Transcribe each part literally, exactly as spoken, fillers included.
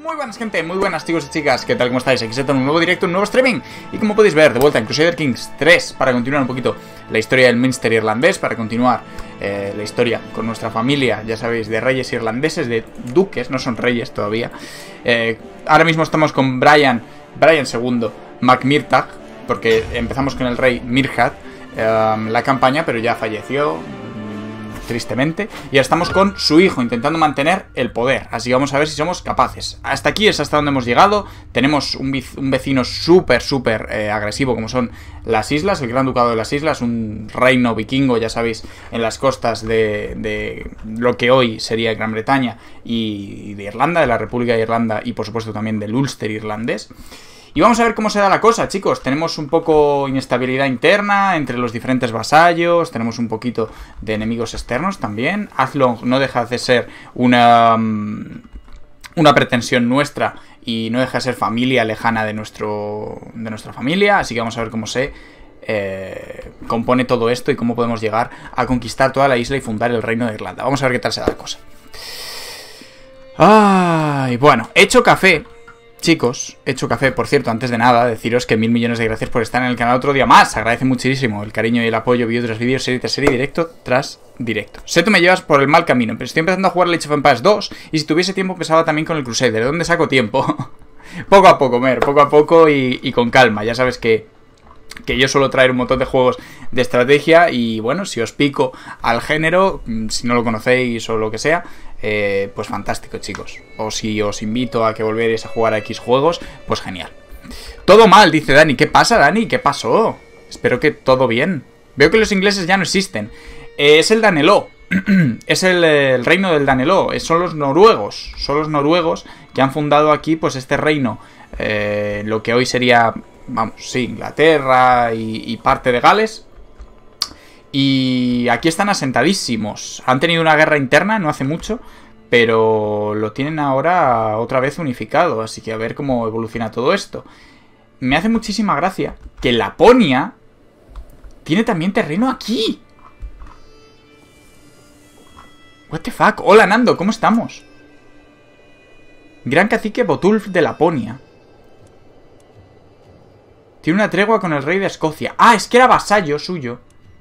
Muy buenas gente, muy buenas chicos y chicas, ¿qué tal? ¿Cómo estáis? Aquí se está un nuevo directo, un nuevo streaming. Y como podéis ver, de vuelta en Crusader Kings tres, para continuar un poquito la historia del Minster irlandés, para continuar eh, la historia con nuestra familia, ya sabéis, de reyes irlandeses, de duques, no son reyes todavía. eh, Ahora mismo estamos con Brian, Brian segundo, MacMirtag, porque empezamos con el rey Mirhad eh, la campaña, pero ya falleció tristemente, y ahora estamos con su hijo intentando mantener el poder, así que vamos a ver si somos capaces. Hasta aquí es hasta donde hemos llegado. Tenemos un, un vecino súper, súper eh, agresivo, como son las islas, el Gran Ducado de las Islas, un reino vikingo, ya sabéis, en las costas de, de lo que hoy sería Gran Bretaña y de Irlanda, de la República de Irlanda, y por supuesto también del Ulster irlandés. Y vamos a ver cómo se da la cosa, chicos. Tenemos un poco inestabilidad interna entre los diferentes vasallos. Tenemos un poquito de enemigos externos también. Athlone no deja de ser una, una pretensión nuestra y no deja de ser familia lejana de, nuestro, de nuestra familia. Así que vamos a ver cómo se eh, compone todo esto y cómo podemos llegar a conquistar toda la isla y fundar el reino de Irlanda. Vamos a ver qué tal se da la cosa. Ay, bueno, he hecho café. Chicos, he hecho café, por cierto, antes de nada, deciros que mil millones de gracias por estar en el canal otro día más. Se agradece muchísimo el cariño y el apoyo, vídeo tras vídeo, serie tras serie, directo tras directo. Sé que me llevas por el mal camino, pero estoy empezando a jugar Age of Empires dos y si tuviese tiempo empezaba también con el Crusader. ¿De dónde saco tiempo? Poco a poco, Mer, poco a poco y, y con calma. Ya sabes que, que yo suelo traer un montón de juegos de estrategia y bueno, si os pico al género, si no lo conocéis o lo que sea, Eh, pues fantástico, chicos. O si os invito a que volvierais a jugar a X juegos, pues genial. Todo mal, dice Dani. ¿Qué pasa, Dani? ¿Qué pasó? Espero que todo bien. Veo que los ingleses ya no existen. eh, Es el Daneló. Es el, el reino del Daneló. Son los noruegos. Son los noruegos que han fundado aquí pues este reino, eh, lo que hoy sería, vamos, sí, Inglaterra y, y parte de Gales. Y aquí están asentadísimos. Han tenido una guerra interna no hace mucho, pero lo tienen ahora otra vez unificado. Así que a ver cómo evoluciona todo esto. Me hace muchísima gracia que Laponia tiene también terreno aquí. What the fuck. Hola Nando, ¿cómo estamos? Gran cacique Botulf de Laponia. Tiene una tregua con el rey de Escocia. Ah, es que era vasallo suyo.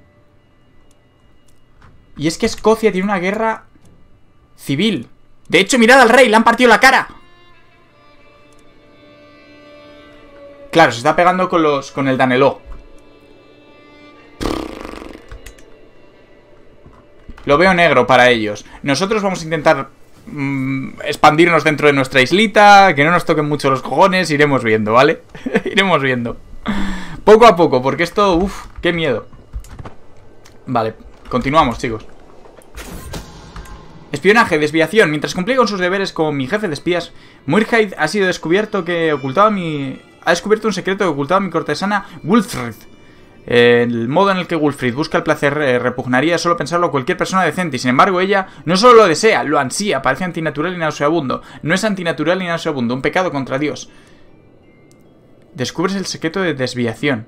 Y es que Escocia tiene una guerra civil. De hecho, mirad al rey, le han partido la cara. Claro, se está pegando con los con el Daneló. Lo veo negro para ellos. Nosotros vamos a intentar mmm, expandirnos dentro de nuestra islita, que no nos toquen mucho los cojones. Iremos viendo, ¿vale? Iremos viendo. Poco a poco, porque esto, uff, qué miedo. Vale. Continuamos, chicos. Espionaje, desviación. Mientras cumplía con sus deberes como mi jefe de espías, Muirhead ha sido descubierto que ocultaba mi... Ha descubierto un secreto que ocultaba mi cortesana Wulfthryth. Eh, el modo en el que Wulfthryth busca el placer eh, repugnaría solo pensarlo a cualquier persona decente. Y sin embargo ella no solo lo desea, lo ansía. Parece antinatural y nauseabundo. No es antinatural ni nauseabundo. Un pecado contra Dios. Descubres el secreto de desviación.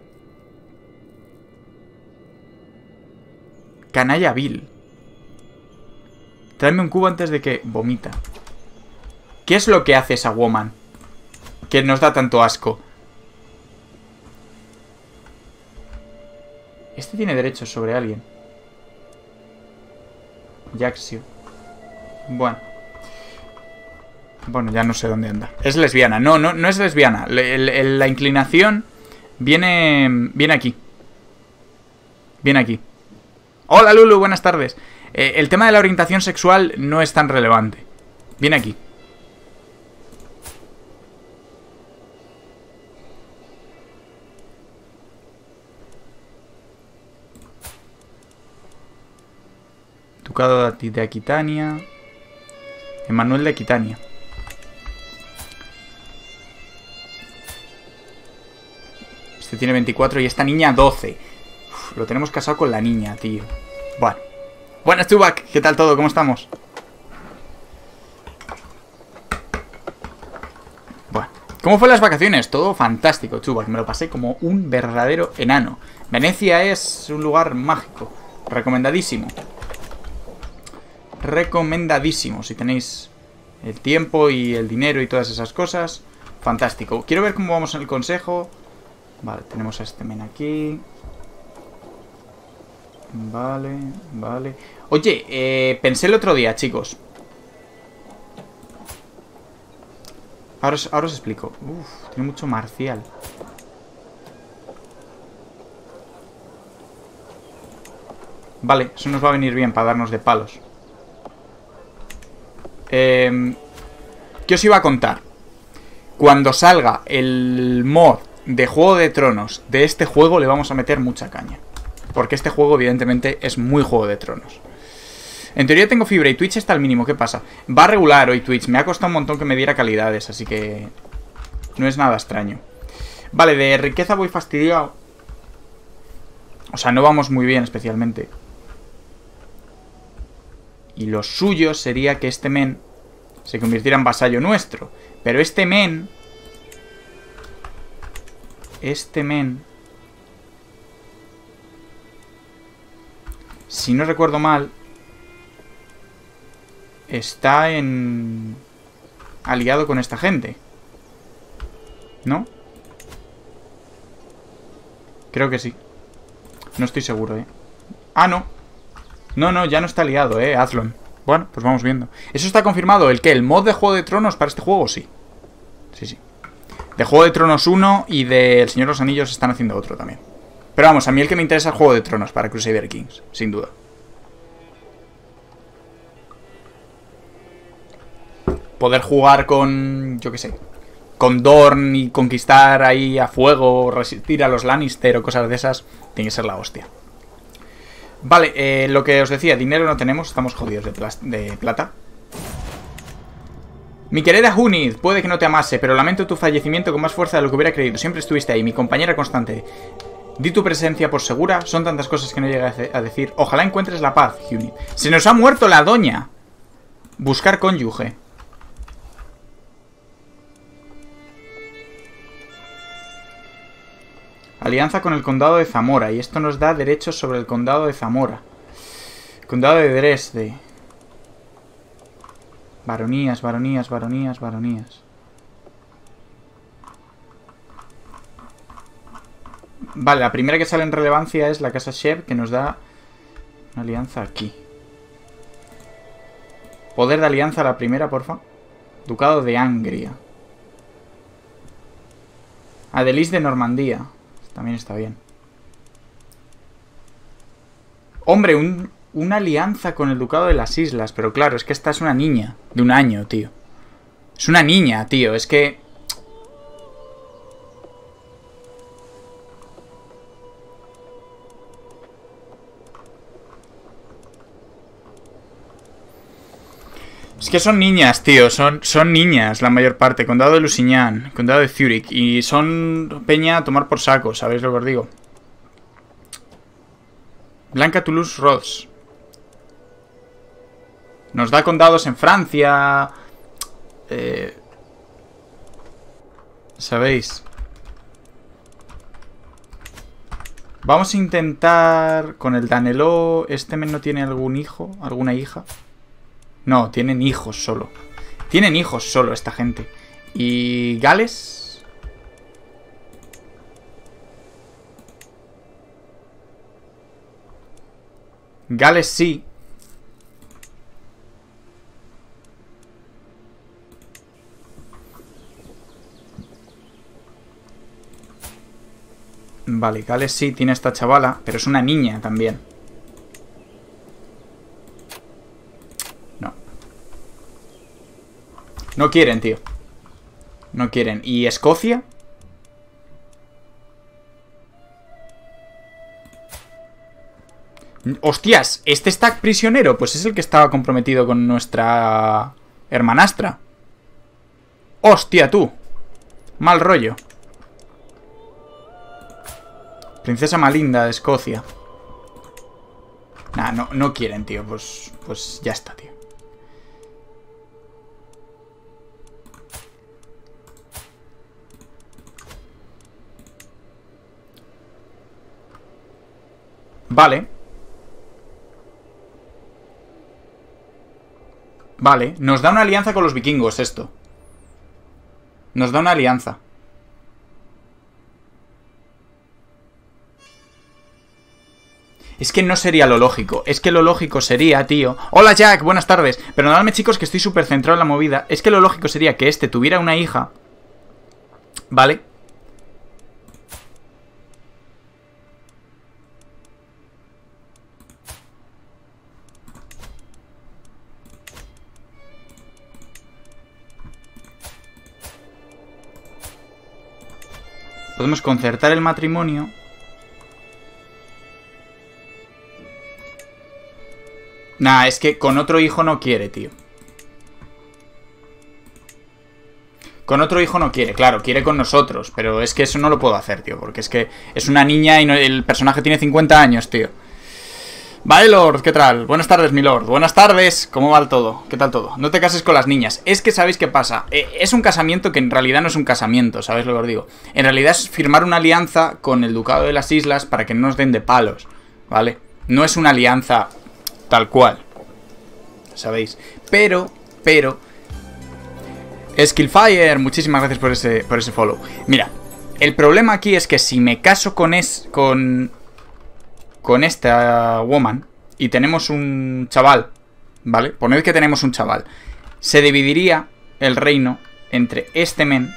Canalla vil. Tráeme un cubo antes de que vomita. ¿Qué es lo que hace esa woman que nos da tanto asco? Este tiene derechos sobre alguien. Jaxio. Bueno. Bueno, ya no sé dónde anda. Es lesbiana. No, no, no es lesbiana. Le, le, la inclinación viene, viene aquí. Viene aquí. Hola Lulu, buenas tardes. eh, El tema de la orientación sexual no es tan relevante. Viene aquí. Ducado de Aquitania. Emanuel de Aquitania. Este tiene veinticuatro y esta niña doce. Lo tenemos casado con la niña, tío. Bueno. Buenas, Chubak. ¿Qué tal todo? ¿Cómo estamos? Bueno. ¿Cómo fue las vacaciones? Todo fantástico, Chubak. Me lo pasé como un verdadero enano. Venecia es un lugar mágico. Recomendadísimo. Recomendadísimo. Si tenéis el tiempo y el dinero y todas esas cosas. Fantástico. Quiero ver cómo vamos en el consejo. Vale, tenemos a este men aquí. Vale, vale. Oye, eh, pensé el otro día, chicos. Ahora os, ahora os explico. Uf, tiene mucho marcial. Vale, eso nos va a venir bien para darnos de palos. Eh, ¿Qué os iba a contar? Cuando salga el mod de Juego de Tronos de este juego, le vamos a meter mucha caña. Porque este juego, evidentemente, es muy Juego de Tronos. En teoría tengo fibra y Twitch está al mínimo. ¿Qué pasa? Va a regular hoy Twitch. Me ha costado un montón que me diera calidades, así que no es nada extraño. Vale, de riqueza voy fastidiado. O sea, no vamos muy bien especialmente. Y lo suyo sería que este men se convirtiera en vasallo nuestro. Pero este men... Este men... Si no recuerdo mal... Está en... aliado con esta gente. ¿No? Creo que sí. No estoy seguro, ¿eh? Ah, no. No, no, ya no está aliado, ¿eh? Athlon. Bueno, pues vamos viendo. ¿Eso está confirmado? ¿El qué? ¿El mod de Juego de Tronos para este juego? Sí. Sí, sí. De Juego de Tronos uno y de El Señor de los Anillos están haciendo otro también. Pero vamos, a mí el que me interesa es Juego de Tronos para Crusader Kings, sin duda. Poder jugar con... yo qué sé... con Dorne y conquistar ahí a fuego, resistir a los Lannister o cosas de esas, tiene que ser la hostia. Vale, eh, lo que os decía, dinero no tenemos, estamos jodidos de, de plata. Mi querida Hunid, puede que no te amase, pero lamento tu fallecimiento con más fuerza de lo que hubiera creído. Siempre estuviste ahí, mi compañera constante. Di tu presencia por segura, son tantas cosas que no llegué a decir. Ojalá encuentres la paz, Hunid. Se nos ha muerto la doña. Buscar cónyuge. Alianza con el condado de Zamora. Y esto nos da derechos sobre el condado de Zamora. Condado de Dresde. Baronías, baronías, baronías, baronías. Vale, la primera que sale en relevancia es la casa Shev, que nos da una alianza aquí. Poder de alianza, la primera, porfa. Ducado de Angria. Adelis de Normandía. También está bien. Hombre, un, una alianza con el Ducado de las Islas. Pero claro, es que esta es una niña. De un año, tío. Es una niña, tío. Es que... Es que son niñas, tío. Son, son niñas la mayor parte. Condado de Lusignan, Condado de Zurich. Y son peña a tomar por saco, ¿sabéis lo que os digo? Blanca Toulouse-Rhodes. Nos da condados en Francia. Eh, ¿Sabéis? Vamos a intentar... Con el Daneló... ¿Este men no tiene algún hijo? ¿Alguna hija? No, tienen hijos solo. Tienen hijos solo esta gente. ¿Y Gales? Gales sí. Vale, Gales sí tiene esta chavala, pero es una niña también. No. No quieren, tío. No quieren. ¿Y Escocia? ¡Hostias! ¿Este está prisionero? Pues es el que estaba comprometido con nuestra hermanastra. ¡Hostia, tú! Mal rollo. Princesa Malinda de Escocia. Nah, no, no quieren, tío. Pues, pues ya está, tío. Vale. Vale, nos da una alianza con los vikingos esto. Nos da una alianza. Es que no sería lo lógico. Es que lo lógico sería, tío... Hola Jack, buenas tardes. Perdonadme chicos que estoy súper centrado en la movida. Es que lo lógico sería que este tuviera una hija. ¿Vale? Podemos concertar el matrimonio. Nah, es que con otro hijo no quiere, tío. Con otro hijo no quiere, claro, quiere con nosotros. Pero es que eso no lo puedo hacer, tío. Porque es que es una niña y no, el personaje tiene cincuenta años, tío. Vale, Lord, ¿qué tal? Buenas tardes, mi Lord. Buenas tardes, ¿cómo va el todo? ¿Qué tal todo? No te cases con las niñas. Es que ¿sabéis qué pasa? Eh, es un casamiento que en realidad no es un casamiento, ¿sabéis lo que os digo? En realidad es firmar una alianza con el Ducado de las Islas para que no nos den de palos, ¿vale? No es una alianza tal cual, ¿sabéis? Pero, pero... Skillfire, muchísimas gracias por ese, por ese follow. Mira, el problema aquí es que si me caso con es... con... con esta woman y tenemos un chaval, ¿vale? Poned que tenemos un chaval. Se dividiría el reino entre este men.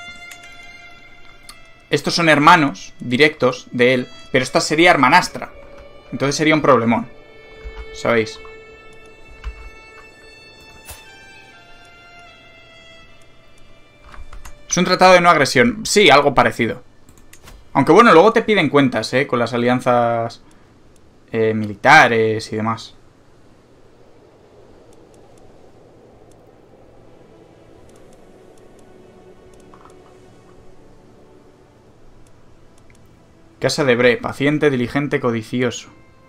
Estos son hermanos directos de él, pero esta sería hermanastra. Entonces sería un problemón, ¿sabéis? Es un tratado de no agresión. Sí, algo parecido. Aunque bueno, luego te piden cuentas, ¿eh? Con las alianzas... Eh, militares y demás. Casa de Bre, paciente, diligente, codicioso.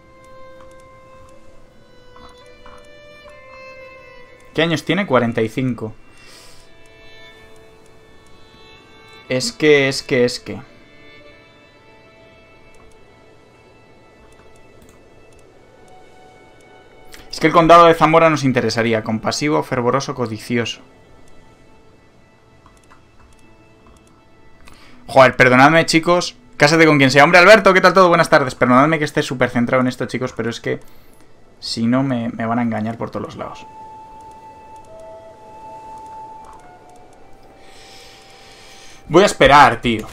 ¿Qué años tiene? cuarenta y cinco. Es que, es que, es que... Es que el condado de Zamora nos interesaría. Compasivo, fervoroso, codicioso. Joder, perdonadme, chicos. Cásate con quien sea. Hombre, Alberto, ¿qué tal todo? Buenas tardes. Perdonadme que esté súper centrado en esto, chicos, pero es que... si no, me, me van a engañar por todos los lados. Voy a esperar, tío.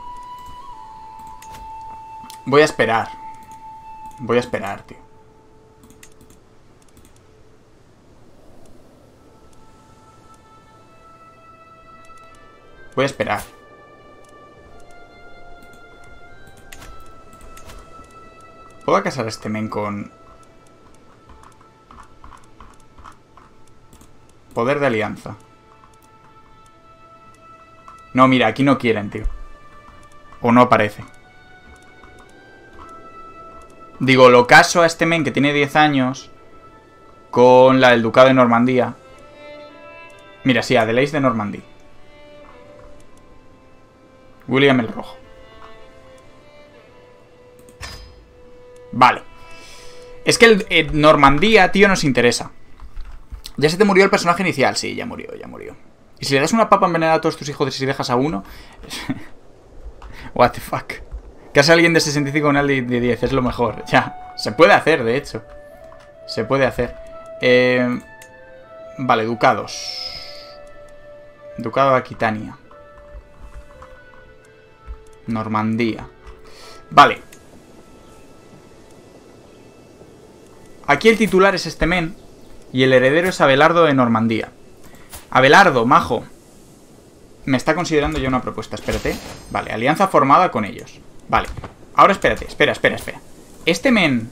Voy a esperar. Voy a esperar, tío. Voy a esperar. ¿Puedo casar a este men con... poder de alianza? No, mira, aquí no quieren, tío. O no aparece. Digo, lo caso a este men que tiene diez años con la del Ducado de Normandía. Mira, sí, Adelaide de Normandía. William el Rojo. Vale. Es que el, el Normandía, tío, nos interesa. ¿Ya se te murió el personaje inicial? Sí, ya murió, ya murió. ¿Y si le das una papa envenenada a todos tus hijos y si dejas a uno? What the fuck. Que hace alguien de sesenta y cinco con alguien de diez, es lo mejor. Ya, se puede hacer, de hecho. Se puede hacer. Eh... Vale, ducados. Ducado de Aquitania. Normandía. Vale. Aquí el titular es este men. Y el heredero es Abelardo de Normandía. Abelardo, majo. Me está considerando ya una propuesta. Espérate. Vale, alianza formada con ellos. Vale. Ahora espérate. Espera, espera, espera. Este men...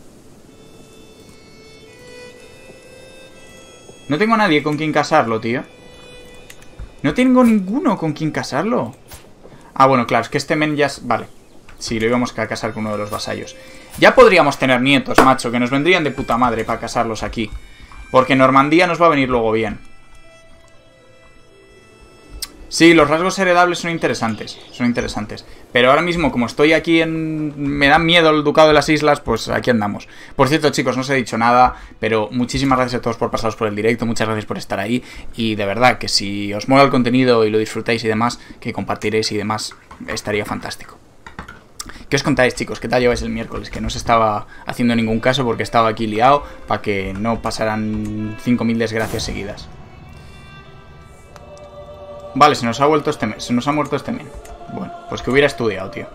No tengo a nadie con quien casarlo, tío. No tengo ninguno con quien casarlo. Ah, bueno, claro, es que este men ya... Es... Vale. Sí, lo íbamos a casar con uno de los vasallos. Ya podríamos tener nietos, macho, que nos vendrían de puta madre para casarlos aquí. Porque Normandía nos va a venir luego bien. Sí, los rasgos heredables son interesantes, son interesantes. Pero ahora mismo, como estoy aquí en... me da miedo el Ducado de las Islas, pues aquí andamos. Por cierto, chicos, no os he dicho nada, pero muchísimas gracias a todos por pasaros por el directo, muchas gracias por estar ahí. Y de verdad, que si os mola el contenido y lo disfrutáis y demás, que compartiréis y demás, estaría fantástico. ¿Qué os contáis, chicos? ¿Qué tal lleváis el miércoles? Que no os estaba haciendo ningún caso porque estaba aquí liado para que no pasaran cinco mil desgracias seguidas. Vale, se nos ha vuelto este men. Se nos ha muerto este men. Bueno, pues que hubiera estudiado, tío.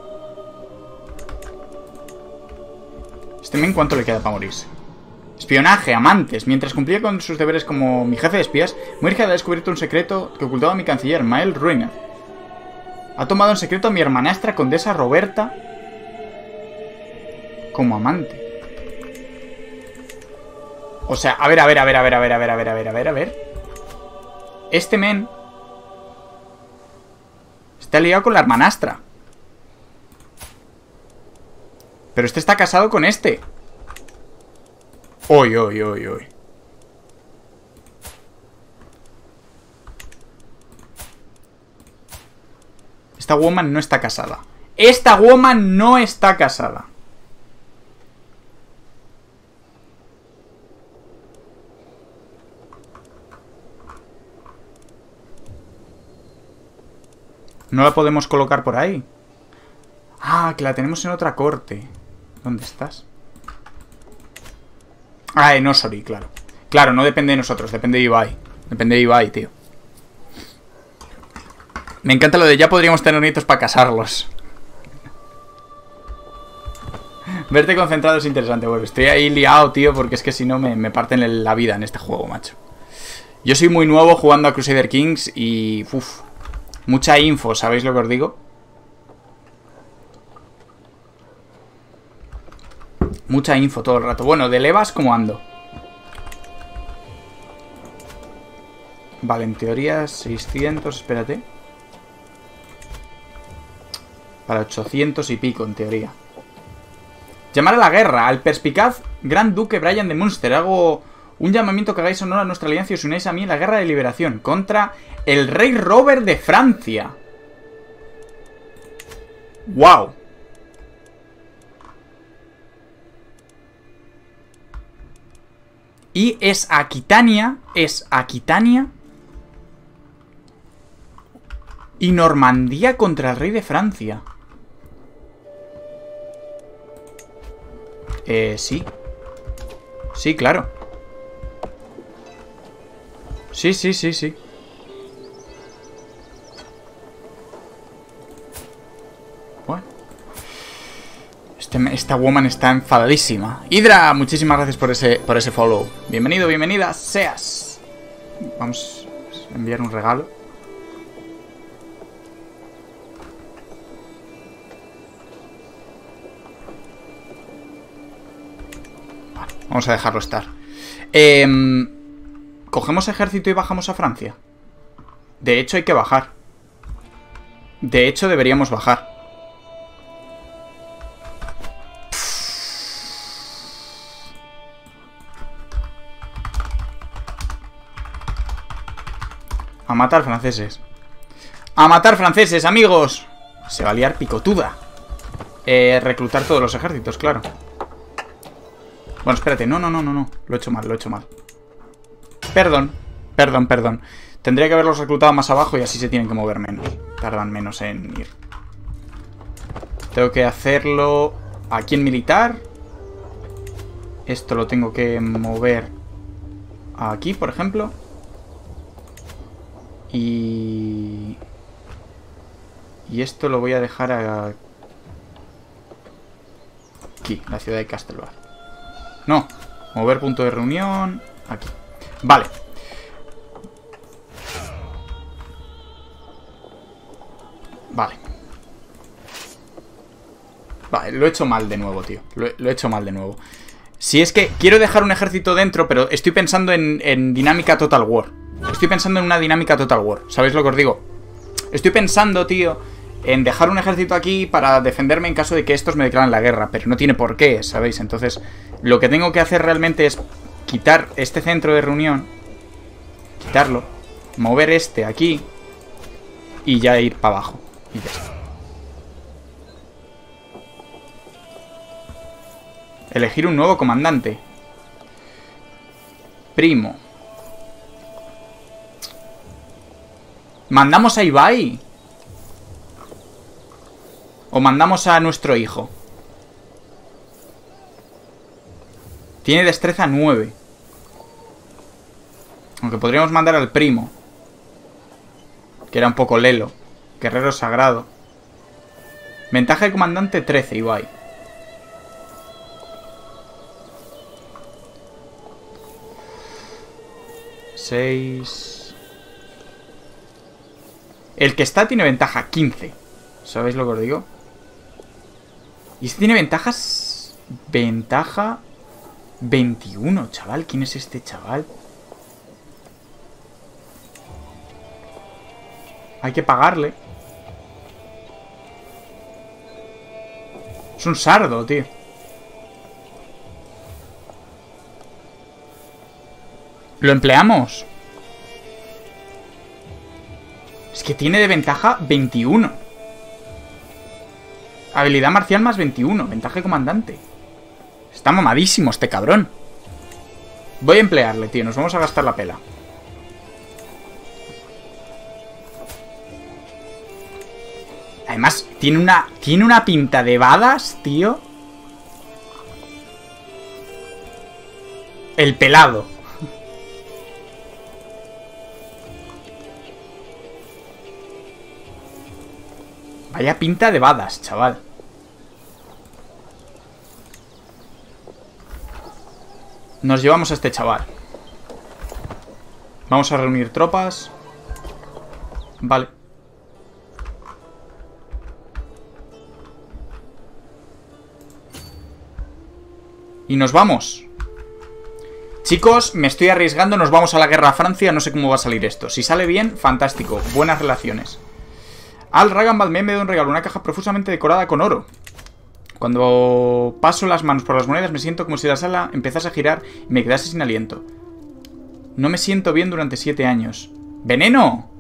¿Este men cuánto le queda para morirse? Espionaje, amantes. Mientras cumplía con sus deberes como mi jefe de espías, Muirhead ha descubierto un secreto que ocultaba a mi canciller, Mael Ruiner. Ha tomado en secreto a mi hermanastra condesa Roberta como amante. O sea, a ver, a ver, a ver, a ver, a ver, a ver, a ver, a ver, a ver, a ver. Este men está liado con la hermanastra. Pero este está casado con este. Oy, oy, oy, oy. Esta woman no está casada. Esta woman no está casada. No la podemos colocar por ahí. Ah, que la tenemos en otra corte. ¿Dónde estás? Ah, en Ossory, claro. Claro, no depende de nosotros, depende de Ibai. Depende de Ibai, tío. Me encanta lo de ya podríamos tener nietos para casarlos. Verte concentrado es interesante, bueno, estoy ahí liado, tío, porque es que si no me, me parten la vida en este juego, macho. Yo soy muy nuevo jugando a Crusader Kings y... Uf, mucha info, ¿sabéis lo que os digo? Mucha info todo el rato. Bueno, de levas, ¿cómo ando? Vale, en teoría seiscientos, espérate. Para ochocientos y pico, en teoría. Llamar a la guerra al perspicaz Gran Duque Brian de Munster. Hago un llamamiento que hagáis honor a nuestra alianza y os unáis a mí en la guerra de liberación contra el rey Robert de Francia. ¡Wow! Y es Aquitania, es Aquitania y Normandía contra el rey de Francia. Eh, sí. Sí, claro. Sí, sí, sí, sí. Bueno. Este, esta woman está enfadadísima. Hydra, muchísimas gracias por ese, por ese follow. Bienvenido, bienvenida, seas. Vamos a enviar un regalo. Vale, vamos a dejarlo estar. Eh, ¿Cogemos ejército y bajamos a Francia? De hecho hay que bajar. De hecho deberíamos bajar. A matar franceses. A matar franceses, amigos. Se va a liar picotuda. Eh, reclutar todos los ejércitos, claro. Bueno, espérate. No, no, no, no, no. Lo he hecho mal, lo he hecho mal. Perdón. Perdón, perdón. Tendría que haberlos reclutado más abajo y así se tienen que mover menos. Tardan menos en ir. Tengo que hacerlo aquí en militar. Esto lo tengo que mover aquí, por ejemplo. Y... Y esto lo voy a dejar a... aquí, la ciudad de Castelbar. No, mover punto de reunión aquí. Vale. Vale. Vale, lo he hecho mal de nuevo, tío. Lo he, lo he hecho mal de nuevo. Si es que quiero dejar un ejército dentro, pero estoy pensando en, en dinámica Total War. Estoy pensando en una dinámica Total War. ¿Sabéis lo que os digo? Estoy pensando, tío, en dejar un ejército aquí para defenderme en caso de que estos me declaren la guerra. Pero no tiene por qué, ¿sabéis? Entonces, lo que tengo que hacer realmente es quitar este centro de reunión. Quitarlo. Mover este aquí. y ya ir para abajo. Y ya está. Elegir un nuevo comandante. Primo. ¿Mandamos a Ibai? ¿O mandamos a nuestro hijo? Tiene destreza nueve. Aunque podríamos mandar al primo, que era un poco lelo. Guerrero sagrado. Ventaja de comandante trece, Ibai. seis. El que está tiene ventaja quince. ¿Sabéis lo que os digo? Y este tiene ventajas... Ventaja... veintiuno, chaval. ¿Quién es este chaval? Hay que pagarle. Es un sardo, tío. ¿Lo empleamos? Es que tiene de ventaja veintiuno. Habilidad marcial más veintiuno. Ventaja de comandante. Está mamadísimo este cabrón. Voy a emplearle, tío. Nos vamos a gastar la pela. Además, tiene una, tiene una pinta de badas, tío. El pelado. Vaya pinta de badas, chaval. Nos llevamos a este chaval. Vamos a reunir tropas. Vale. Y nos vamos. Chicos, me estoy arriesgando. Nos vamos a la guerra a Francia. No sé cómo va a salir esto. Si sale bien, fantástico. Buenas relaciones. Al Ragambad me dio un regalo. Una caja profusamente decorada con oro. Cuando paso las manos por las monedas me siento como si la sala empezase a girar y me quedase sin aliento. No me siento bien durante siete años. ¡Veneno!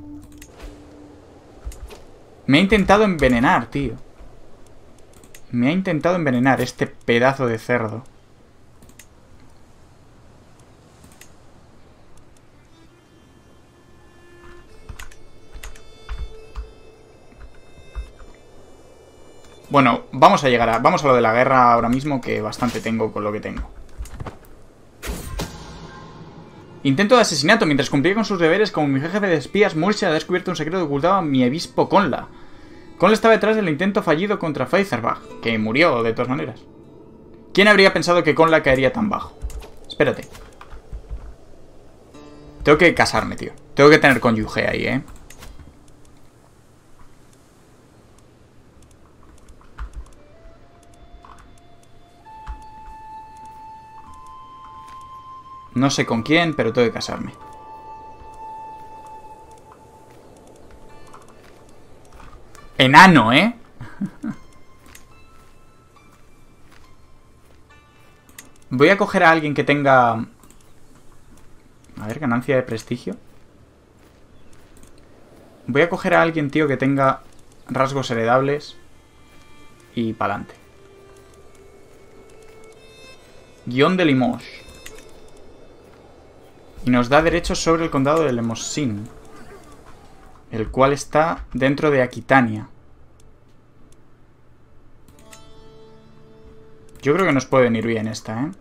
Me ha intentado envenenar, tío. Me ha intentado envenenar este pedazo de cerdo. Bueno, vamos a llegar a... Vamos a lo de la guerra ahora mismo, que bastante tengo con lo que tengo. Intento de asesinato. Mientras cumplía con sus deberes como mi jefe de espías, Murcia ha descubierto un secreto que ocultaba a mi obispo Conla. Conla estaba detrás del intento fallido contra Feizerbach, que murió de todas maneras. ¿Quién habría pensado que Conla caería tan bajo? Espérate. Tengo que casarme, tío. Tengo que tener cónyuge ahí, ¿eh? No sé con quién, pero tengo que casarme. Enano, ¿eh? Voy a coger a alguien que tenga... A ver, ganancia de prestigio. Voy a coger a alguien, tío, que tenga rasgos heredables. Y pa'lante. Guión de Limoges. Y nos da derechos sobre el condado de Lemosín, el cual está dentro de Aquitania. Yo creo que nos puede venir bien esta, ¿eh?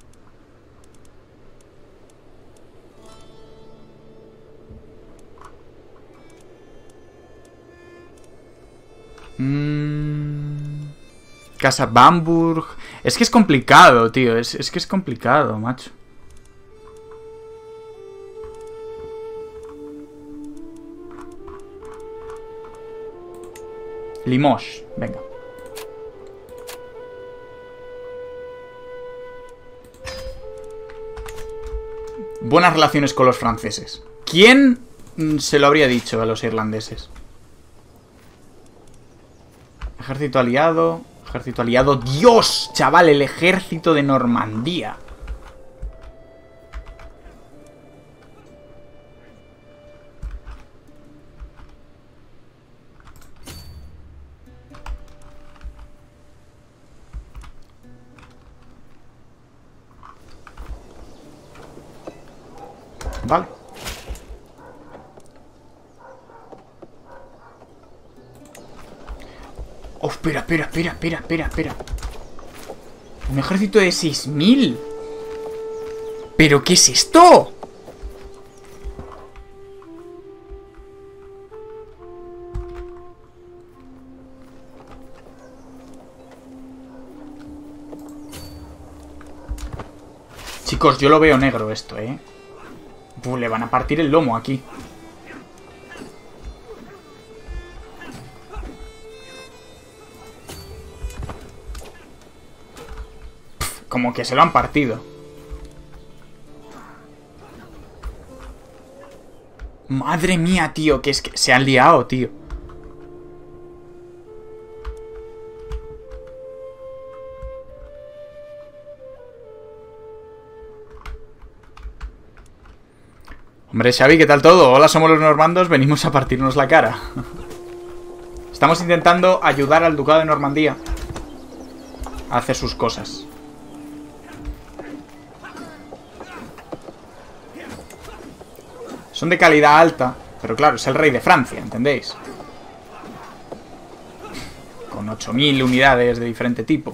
Mm... Casa Bamburg. Es que es complicado, tío. Es, es que es complicado, macho. Limoges, venga. Buenas relaciones con los franceses. ¿Quién se lo habría dicho a los irlandeses? Ejército aliado. Ejército aliado. ¡Dios! Chaval, el ejército de Normandía. Vale. Oh, espera, espera, espera, espera, espera, espera. Un ejército de seis mil. ¿Pero qué es esto? Chicos, yo lo veo negro esto, ¿eh? Uf, le van a partir el lomo aquí. Pff, como que se lo han partido. Madre mía, tío, que es que se han liado, tío. Hombre, Xavi, ¿qué tal todo? Hola, somos los normandos, venimos a partirnos la cara. Estamos intentando ayudar al ducado de Normandía a hacer sus cosas. Son de calidad alta, pero claro, es el rey de Francia, ¿entendéis? Con ocho mil unidades de diferente tipo.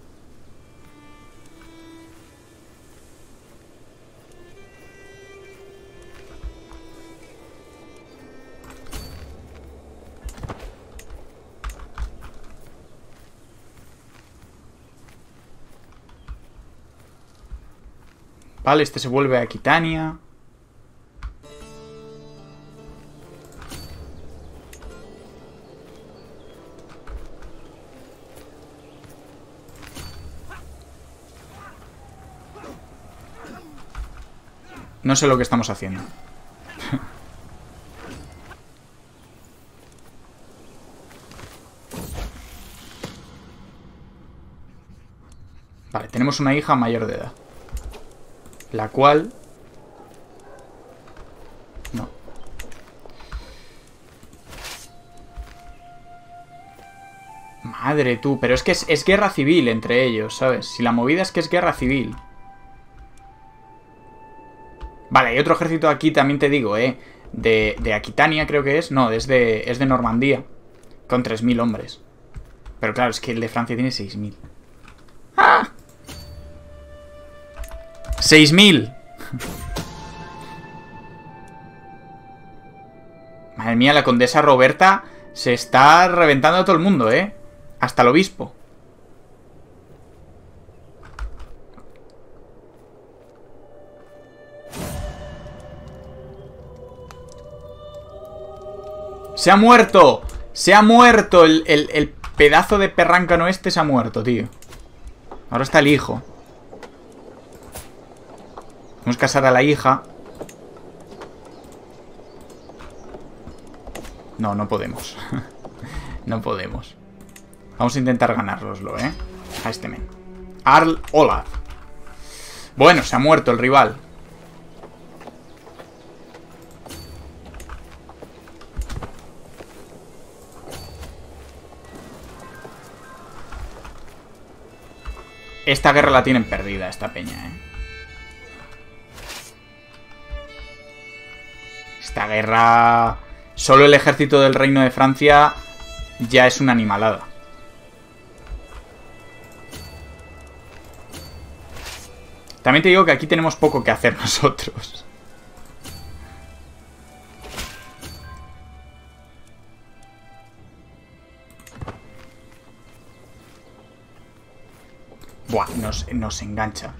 Vale, este se vuelve a Aquitania. No sé lo que estamos haciendo. Vale, tenemos una hija mayor de edad. La cual... No. Madre tú, pero es que es, es guerra civil entre ellos, ¿sabes? Si la movida es que es guerra civil. Vale, hay otro ejército aquí, también te digo, ¿eh? De, de Aquitania creo que es. No, es de, es de Normandía. Con tres mil hombres. Pero claro, es que el de Francia tiene seis mil. ¡Ah! ¡seis mil! Madre mía, la condesa Roberta se está reventando a todo el mundo, ¿eh? Hasta el obispo. ¡Se ha muerto! ¡Se ha muerto! El, el, el pedazo de perráncano este se ha muerto, tío. Ahora está el hijo. Vamos a casar a la hija. No, no podemos. No podemos. Vamos a intentar ganárnoslo, ¿eh? A este men. Arl Olaf. Bueno, se ha muerto el rival. Esta guerra la tienen perdida, esta peña, ¿eh? Esta guerra... Solo el ejército del Reino de Francia ya es una animalada. También te digo que aquí tenemos poco que hacer nosotros. Buah, nos, nos engancha.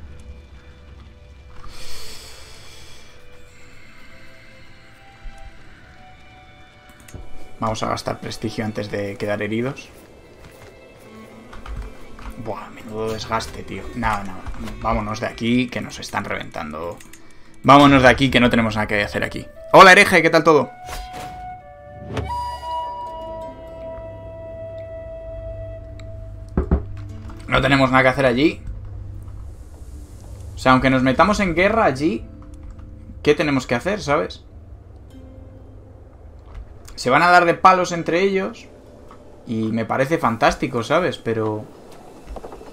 Vamos a gastar prestigio antes de quedar heridos. Buah, menudo desgaste, tío. Nada, nada. Vámonos de aquí, que nos están reventando. Vámonos de aquí, que no tenemos nada que hacer aquí. Hola, hereje, ¿qué tal todo? No tenemos nada que hacer allí. O sea, aunque nos metamos en guerra allí, ¿qué tenemos que hacer, sabes? Se van a dar de palos entre ellos. Y me parece fantástico, ¿sabes? Pero...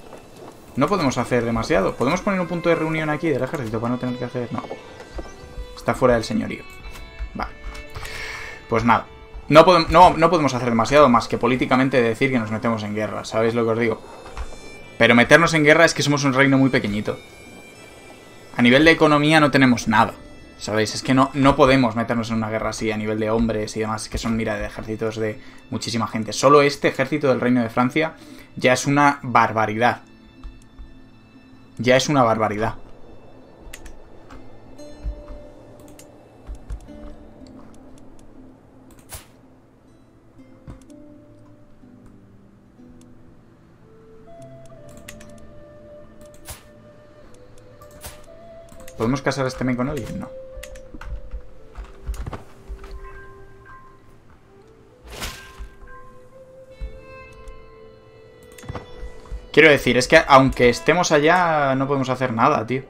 no podemos hacer demasiado. ¿Podemos poner un punto de reunión aquí del ejército para no tener que hacer? No. Está fuera del señorío. Vale. Pues nada. No, podem no, no podemos hacer demasiado más que políticamente decir que nos metemos en guerra. ¿Sabéis lo que os digo? Pero meternos en guerra es que somos un reino muy pequeñito. A nivel de economía no tenemos nada. ¿Sabéis? Es que no, no podemos meternos en una guerra así a nivel de hombres y demás, que son, mira, de ejércitos de muchísima gente. Solo este ejército del Reino de Francia ya es una barbaridad. Ya es una barbaridad. ¿Podemos casar a este men con alguien? No. Quiero decir, es que aunque estemos allá, no podemos hacer nada, tío.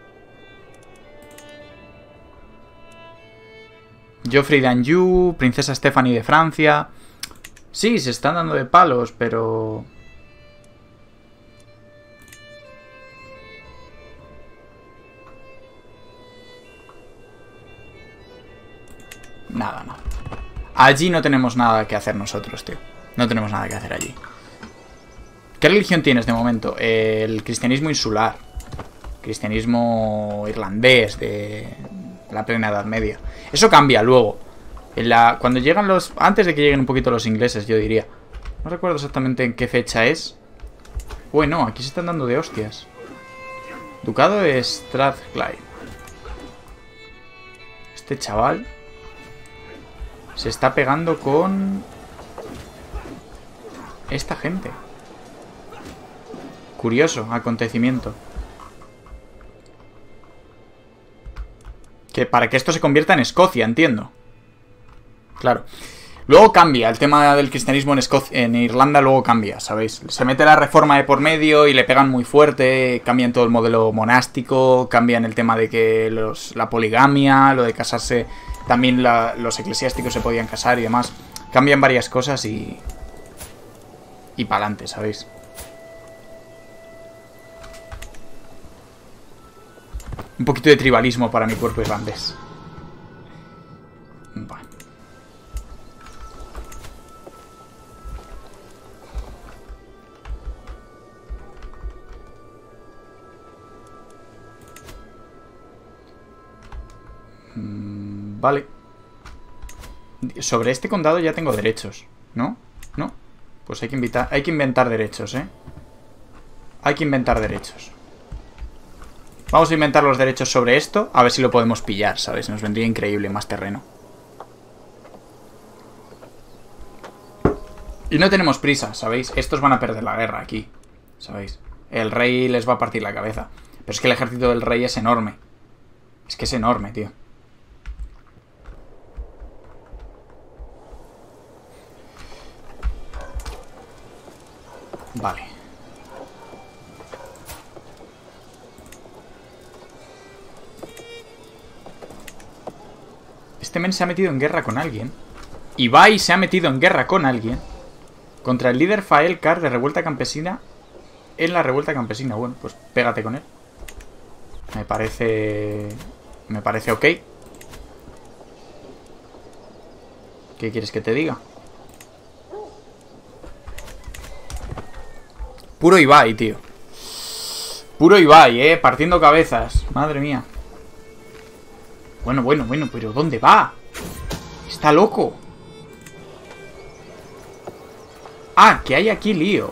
Geoffrey d'Anjou, Princesa Stephanie de Francia. Sí, se están dando de palos, pero... Nada, no. Allí no tenemos nada que hacer nosotros, tío. No tenemos nada que hacer allí. ¿Qué religión tienes de momento? El cristianismo insular. Cristianismo irlandés de la plena Edad Media. Eso cambia luego. En la, cuando llegan los... Antes de que lleguen un poquito los ingleses, yo diría. No recuerdo exactamente en qué fecha es. Bueno, aquí se están dando de hostias. Ducado de Strathclyde. Este chaval se está pegando con esta gente. Curioso acontecimiento. Que para que esto se convierta en Escocia, entiendo. Claro. Luego cambia el tema del cristianismo en Escocia, en Irlanda luego cambia, ¿sabéis? Se mete la reforma de por medio y le pegan muy fuerte, cambian todo el modelo monástico, cambian el tema de que los, la poligamia, lo de casarse, también la, los eclesiásticos se podían casar y demás. Cambian varias cosas y... Y para adelante, ¿sabéis? Un poquito de tribalismo para mi cuerpo irlandés. Vale. Mm, vale. Sobre este condado ya tengo derechos, ¿no? ¿No? Pues hay que invitar, hay que inventar derechos, ¿eh? Hay que inventar derechos. Vamos a inventar los derechos sobre esto. A ver si lo podemos pillar, ¿sabes? Nos vendría increíble más terreno. Y no tenemos prisa, ¿sabéis? Estos van a perder la guerra aquí, ¿sabéis? El rey les va a partir la cabeza. Pero es que el ejército del rey es enorme. Es que es enorme, tío. Vale. Este men se ha metido en guerra con alguien. Ibai se ha metido en guerra con alguien contra el líder Fael Kar de Revuelta Campesina en la Revuelta Campesina. Bueno, pues pégate con él. Me parece... Me parece ok. ¿Qué quieres que te diga? Puro Ibai, tío. Puro Ibai, eh. Partiendo cabezas. Madre mía. Bueno, bueno, bueno. Pero ¿dónde va? Está loco. Ah, que hay aquí lío.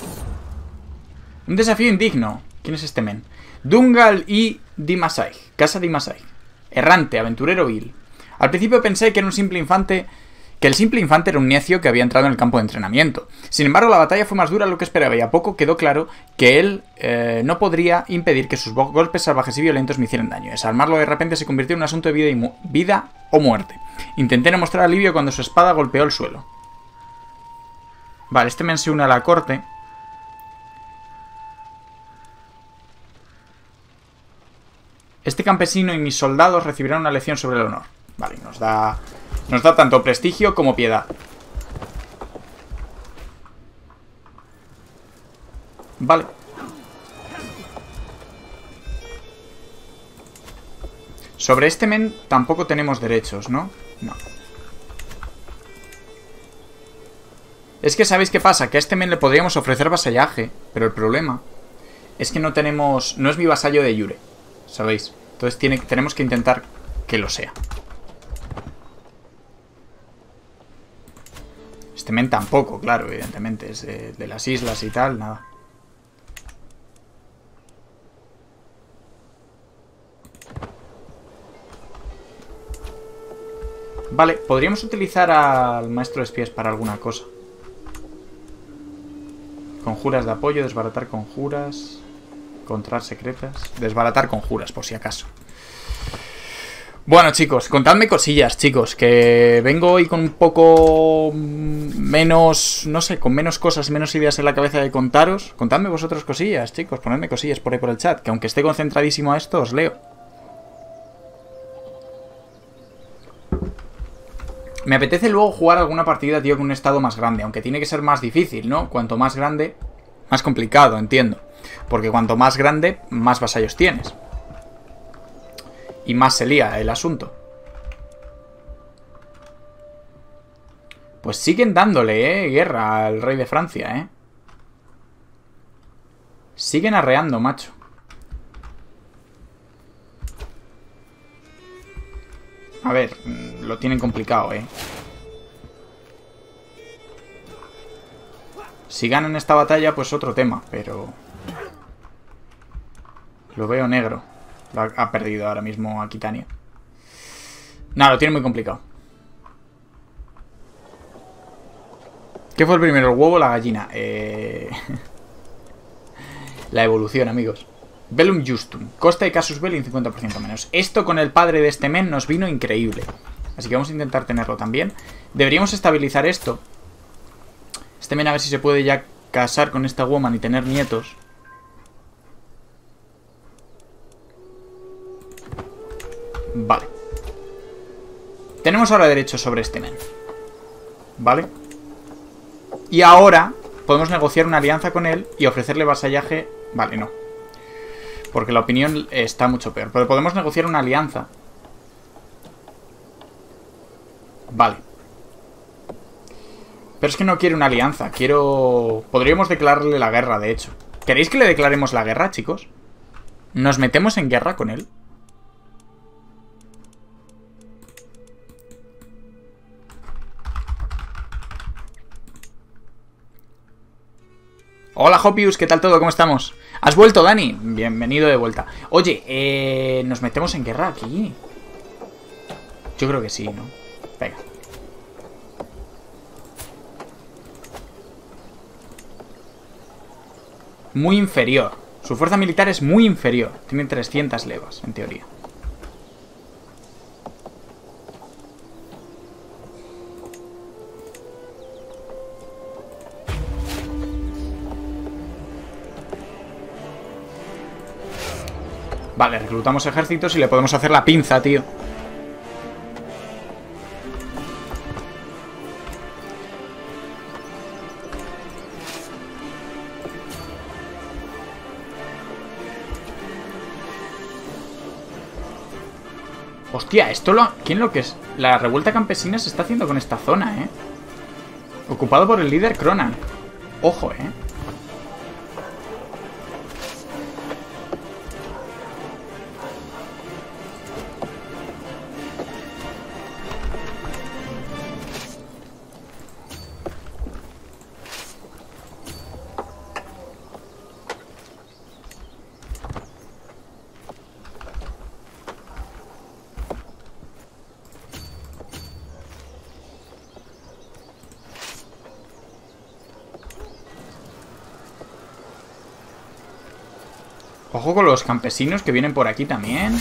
Un desafío indigno. ¿Quién es este men? Dungal y Dimasai. Casa Dimasai. Errante, aventurero vil. Al principio pensé que era un simple infante... Que el simple infante era un necio que había entrado en el campo de entrenamiento. Sin embargo, la batalla fue más dura de lo que esperaba y a poco quedó claro que él eh, no podría impedir que sus golpes salvajes y violentos me hicieran daño. Desarmarlo de repente se convirtió en un asunto de vida, y vida o muerte. Intenté no mostrar alivio cuando su espada golpeó el suelo. Vale, este men se une a la corte. Este campesino y mis soldados recibirán una lección sobre el honor. Vale, nos da... Nos da tanto prestigio como piedad. Vale. Sobre este men tampoco tenemos derechos, ¿no? No. Es que ¿sabéis qué pasa? Que a este men le podríamos ofrecer vasallaje, pero el problema es que no tenemos... No es mi vasallo de Yure, ¿sabéis? Entonces tiene, tenemos que intentar que lo sea. Este men tampoco, claro, evidentemente. Es de, de las islas y tal, nada. Vale, podríamos utilizar al maestro de espías para alguna cosa. Conjuras de apoyo, desbaratar conjuras, encontrar secretas, desbaratar conjuras, por si acaso. Bueno, chicos, contadme cosillas, chicos, que vengo hoy con un poco menos, no sé, con menos cosas, menos ideas en la cabeza de contaros. Contadme vosotros cosillas, chicos, ponedme cosillas por ahí por el chat, que aunque esté concentradísimo a esto, os leo. Me apetece luego jugar alguna partida, tío, con un estado más grande. Aunque tiene que ser más difícil, ¿no? Cuanto más grande, más complicado, entiendo. Porque cuanto más grande, más vasallos tienes. Y más se lía el asunto. Pues siguen dándole, ¿eh? Guerra al rey de Francia, ¿eh? Siguen arreando, macho. A ver, lo tienen complicado, ¿eh? Si ganan esta batalla, pues otro tema, pero... Lo veo negro. Lo ha, ha perdido ahora mismo Aquitania. Nada, lo tiene muy complicado. ¿Qué fue el primero, el huevo o la gallina? Eh... La evolución, amigos. Bellum Justum. Costa de Casus Belli un cincuenta por ciento menos. Esto con el padre de este men nos vino increíble. Así que vamos a intentar tenerlo también. Deberíamos estabilizar esto. Este men a ver si se puede ya casar con esta woman y tener nietos. Vale. Tenemos ahora derechos sobre este men. Vale. Y ahora podemos negociar una alianza con él y ofrecerle vasallaje. Vale, no. Porque la opinión está mucho peor. Pero podemos negociar una alianza. Vale. Pero es que no quiero una alianza. Quiero... Podríamos declararle la guerra, de hecho. ¿Queréis que le declaremos la guerra, chicos? ¿Nos metemos en guerra con él? Hola, Hopius, ¿qué tal todo? ¿Cómo estamos? ¿Has vuelto, Dani? Bienvenido de vuelta. Oye, eh, ¿nos metemos en guerra aquí? Yo creo que sí, ¿no? Venga. Muy inferior. Su fuerza militar es muy inferior. Tienen trescientas levas, en teoría. Vale, reclutamos ejércitos y le podemos hacer la pinza, tío. Hostia, esto lo... ¿Quién lo que es? La revuelta campesina se está haciendo con esta zona, ¿eh? Ocupado por el líder Cronan. Ojo, ¿eh? Ojo con los campesinos que vienen por aquí también.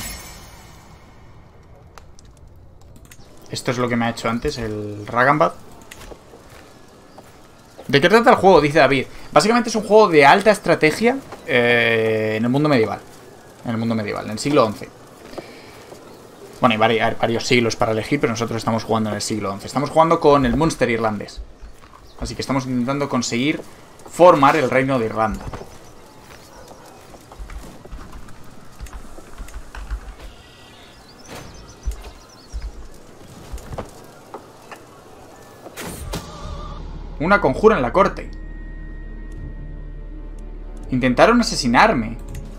Esto es lo que me ha hecho antes el Ragambad. ¿De qué trata el juego? Dice David. Básicamente es un juego de alta estrategia eh, en el mundo medieval. En el mundo medieval, en el siglo once. Bueno, hay varios, varios siglos para elegir, pero nosotros estamos jugando en el siglo once. Estamos jugando con el Munster irlandés. Así que estamos intentando conseguir formar el reino de Irlanda. Una conjura en la corte. Intentaron asesinarme.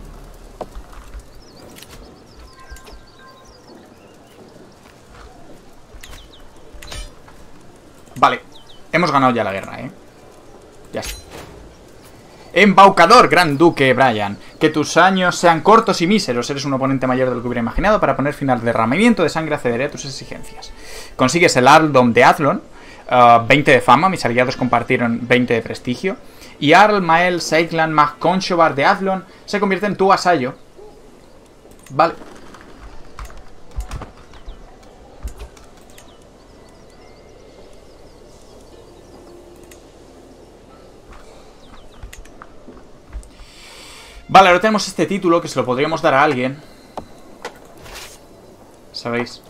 Vale. Hemos ganado ya la guerra, ¿eh? Ya está. Embaucador, Gran Duque Brian. Que tus años sean cortos y míseros. Eres un oponente mayor de lo que hubiera imaginado. Para poner fin al derramamiento de sangre accederé a tus exigencias. Consigues el Earldom de Athlon. Uh, veinte de fama. Mis aliados compartieron veinte de prestigio. Y Arl Mael Seiklan Mag Conchobar de Athlon se convierte en tu vasallo. Vale. Vale, ahora tenemos este título que se lo podríamos dar a alguien. ¿Sabéis?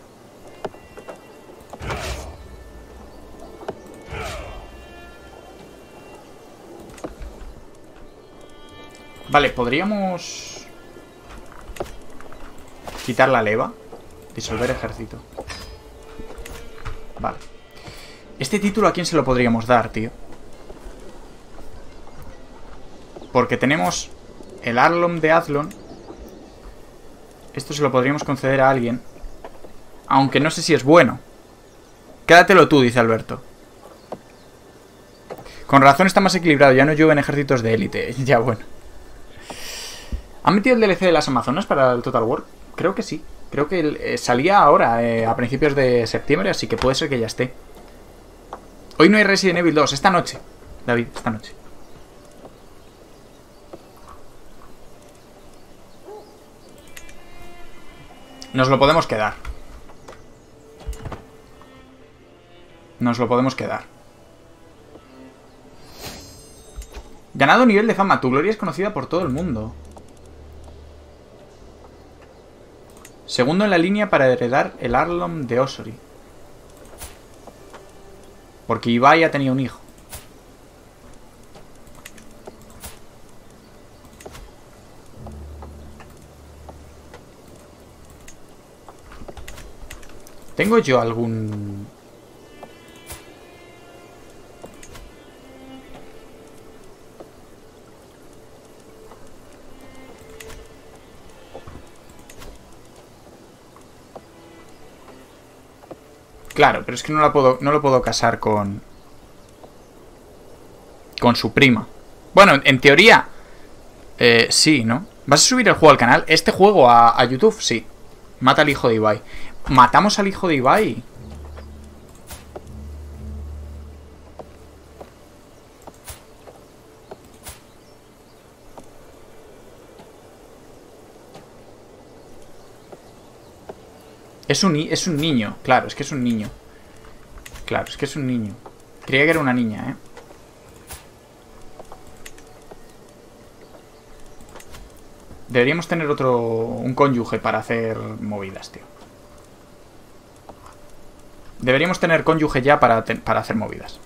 Vale, podríamos quitar la leva. Disolver ejército. Vale. Este título, ¿a quién se lo podríamos dar, tío? Porque tenemos el Earldom de Athlon. Esto se lo podríamos conceder a alguien. Aunque no sé si es bueno. Quédatelo tú, dice Alberto. Con razón está más equilibrado. Ya no llueven ejércitos de élite. Ya, bueno. ¿Han metido el D L C de las Amazonas para el Total War? Creo que sí. Creo que eh, salía ahora, eh, a principios de septiembre. Así que puede ser que ya esté. Hoy no hay Resident Evil dos. Esta noche, David, esta noche. Nos lo podemos quedar. Nos lo podemos quedar. Ganado nivel de fama. Tu gloria es conocida por todo el mundo. Segundo en la línea para heredar el Earldom de Ossory. Porque Ibai ha tenido un hijo. ¿Tengo yo algún...? Claro, pero es que no la puedo, no lo puedo casar con... Con su prima. Bueno, en teoría... Eh, sí, ¿no? ¿Vas a subir el juego al canal? ¿Este juego a, a YouTube? Sí. Mata al hijo de Ibai. ¿Matamos al hijo de Ibai? Es un, es un niño. Claro, es que es un niño. Claro, es que es un niño. Creía que era una niña, ¿eh? Deberíamos tener otro... Un cónyuge para hacer movidas, tío. Deberíamos tener cónyuge ya para, te, para hacer movidas.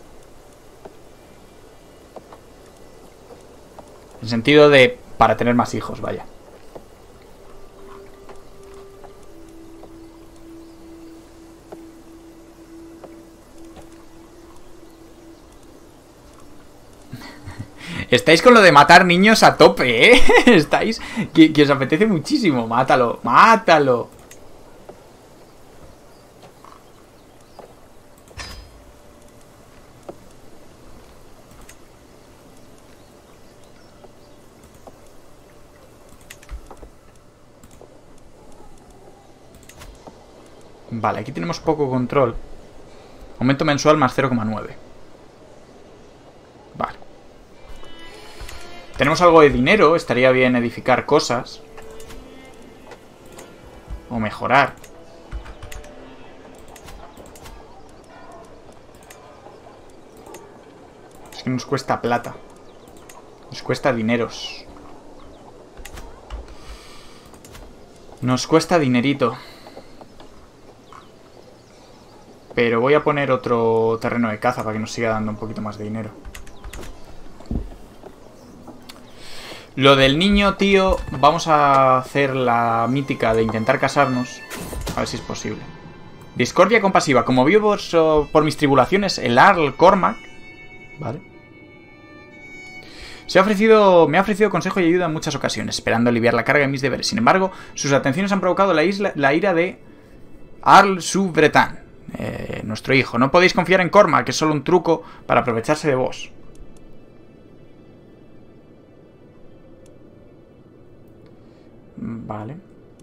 En sentido de... Para tener más hijos, vaya. Estáis con lo de matar niños a tope, ¿eh? Estáis... Que, que os apetece muchísimo. Mátalo, mátalo. Vale, aquí tenemos poco control. Aumento mensual más cero coma nueve. Vale. Tenemos algo de dinero. Estaría bien edificar cosas. O mejorar. Es que nos cuesta plata. Nos cuesta dineros. Nos cuesta dinerito. Pero voy a poner otro terreno de caza para que nos siga dando un poquito más de dinero. Lo del niño, tío, vamos a hacer la mítica de intentar casarnos. A ver si es posible. Discordia compasiva. Como vivo por, por mis tribulaciones, el Arl Cormac Vale. Se ha ofrecido, me ha ofrecido consejo y ayuda en muchas ocasiones, esperando aliviar la carga de mis deberes. Sin embargo, sus atenciones han provocado la, isla, la ira de Arl-Su-Bretan, eh, nuestro hijo. No podéis confiar en Cormac, que es solo un truco para aprovecharse de vos. Vale.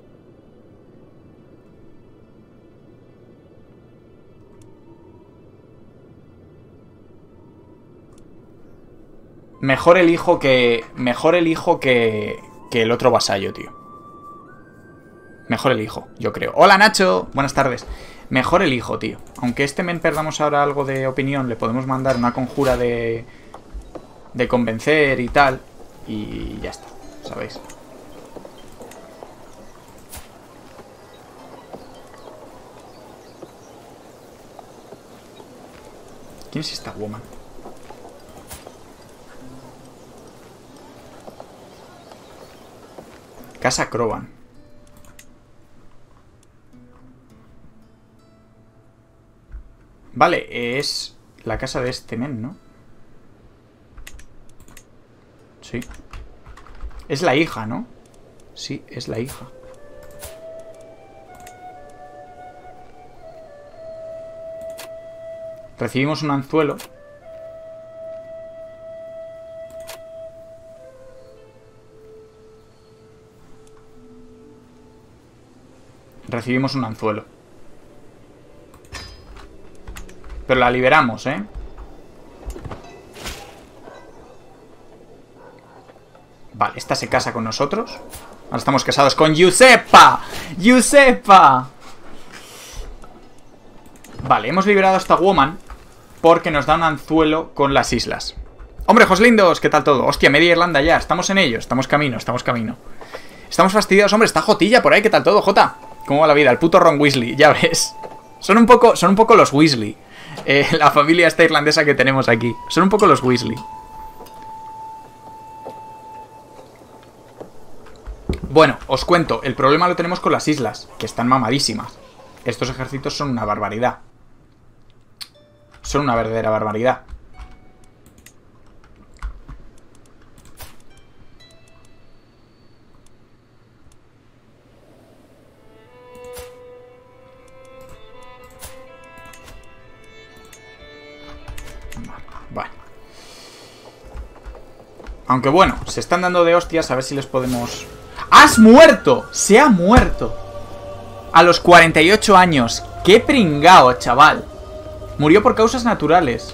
Mejor el hijo que... Mejor el hijo que... Que el otro vasallo, tío. Mejor el hijo, yo creo. Hola, Nacho. Buenas tardes. Mejor el hijo, tío. Aunque este men perdamos ahora algo de opinión, le podemos mandar una conjura de... De convencer y tal. Y ya está, ¿sabéis? ¿Quién es esta woman? Casa Crowan. Vale, es la casa de este men, ¿no? Sí. Es la hija, ¿no? Sí, es la hija. Recibimos un anzuelo. Recibimos un anzuelo. Pero la liberamos, ¿eh? Vale, esta se casa con nosotros. Ahora estamos casados con Giuseppa. ¡Giuseppa! Vale, hemos liberado a esta woman porque nos da un anzuelo con las islas. Hombre, Joslindos, ¿qué tal todo? Hostia, media Irlanda ya, estamos en ello. Estamos camino, estamos camino. Estamos fastidiados, hombre, está Jotilla por ahí. ¿Qué tal todo, Jota? ¿Cómo va la vida? El puto Ron Weasley, ya ves. Son un poco, son un poco los Weasley. Eh, la familia esta irlandesa que tenemos aquí. Son un poco los Weasley. Bueno, os cuento. El problema lo tenemos con las islas, que están mamadísimas. Estos ejércitos son una barbaridad. Son una verdadera barbaridad. Vale. Aunque bueno, se están dando de hostias. A ver si les podemos... ¡Has muerto! ¡Se ha muerto! A los cuarenta y ocho años. ¡Qué pringao, chaval! Murió por causas naturales.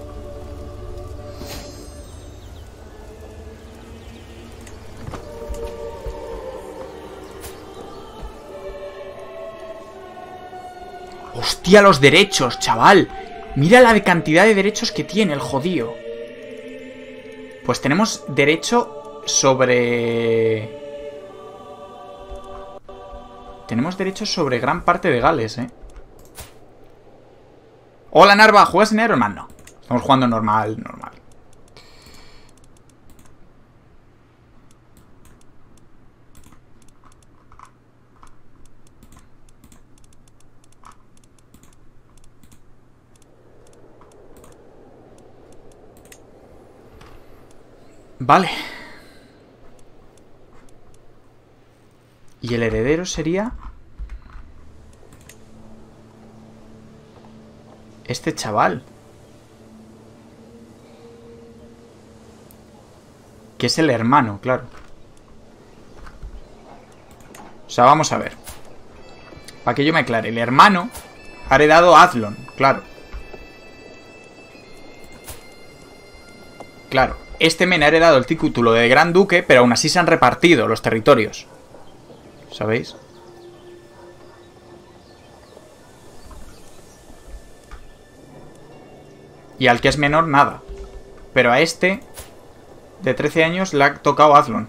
¡Hostia, los derechos, chaval! Mira la cantidad de derechos que tiene el jodido. Pues tenemos derecho sobre... Tenemos derechos sobre gran parte de Gales, ¿eh? Hola, Narva, ¿juegas en Iron Man? No, estamos jugando normal, normal. Vale. Y el heredero sería... este chaval. Que es el hermano, claro. O sea, vamos a ver. Para que yo me aclare. El hermano ha heredado a Athlon, claro. Claro. Este men ha heredado el título de Gran Duque, pero aún así se han repartido los territorios. ¿Sabéis? Y al que es menor, nada. Pero a este, de trece años, le ha tocado Athlon.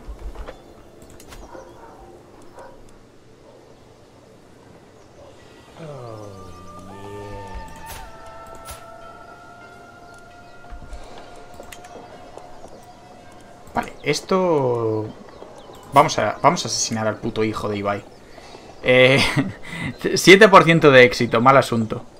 Vale, esto... Vamos a, vamos a asesinar al puto hijo de Ibai. Eh, siete por ciento de éxito, mal asunto.